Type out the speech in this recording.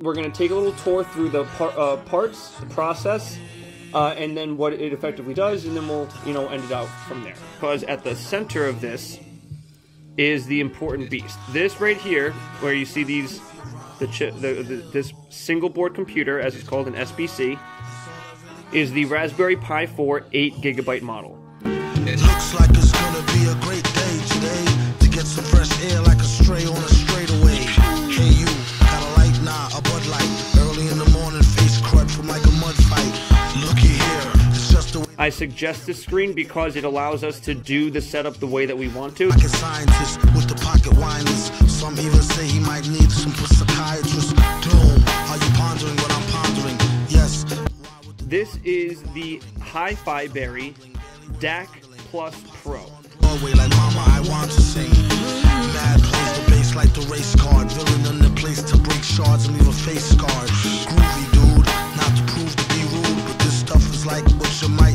we're going to take a little tour through the parts, the process, and then what it effectively does, and then we'll, end it out from there. Because at the center of this is the important beast. This right here, where you see these, this single board computer, as it's called, an SBC, is the Raspberry Pi 4 8GB model. It looks like it's gonna be a great day today to get some fresh air like a stray on a straightaway. Hey you, got a light? Nah, a Bud Light. Early in the morning, face crud from like a mud fight. Looky here, it's just the way. I suggest this screen because it allows us to do the setup the way that we want to. Like a scientist with the pocket whiners. Some even say he might need some psychiatrist. Doom, are you pondering what I'm pondering? Yes. This is the Hi-Fi Berry DAC Plus Pro. Like mama, I want to sing. Mad plays the bass like the race card. Villain in the place to break shards and leave a face scarred. Groovy dude, not to prove to be rude, but this stuff is like what you might